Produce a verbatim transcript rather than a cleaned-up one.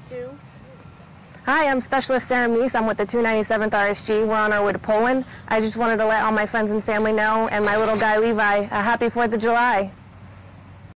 two. Hi, I'm Specialist Sarah Meese. I'm with the two ninety-seventh R S G. We're on our way to Poland. I just wanted to let all my friends and family know, and my little guy Levi, a happy fourth of July.